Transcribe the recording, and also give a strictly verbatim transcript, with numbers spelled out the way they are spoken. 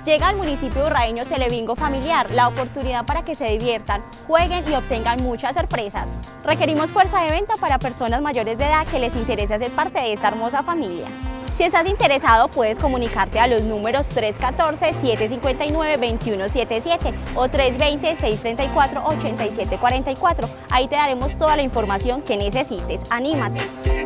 Llega al municipio urraeño Telebingo Familiar, la oportunidad para que se diviertan, jueguen y obtengan muchas sorpresas. Requerimos fuerza de venta para personas mayores de edad que les interese ser parte de esta hermosa familia. Si estás interesado, puedes comunicarte a los números tres uno cuatro, siete cinco nueve, dos uno siete siete o tres dos cero, seis tres cuatro, ocho siete cuatro cuatro. Ahí te daremos toda la información que necesites. ¡Anímate!